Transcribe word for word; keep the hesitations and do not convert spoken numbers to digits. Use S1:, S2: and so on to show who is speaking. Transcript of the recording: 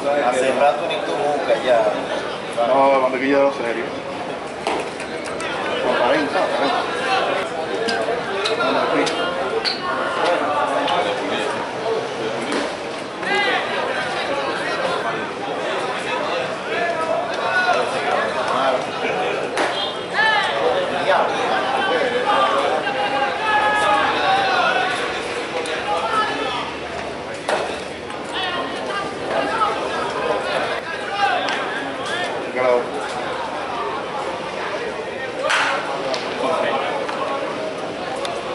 S1: Hace rato ni tu boca ya.
S2: No, cuando que ya lo serio. No, para ahí, ¿sabes? Para ahí.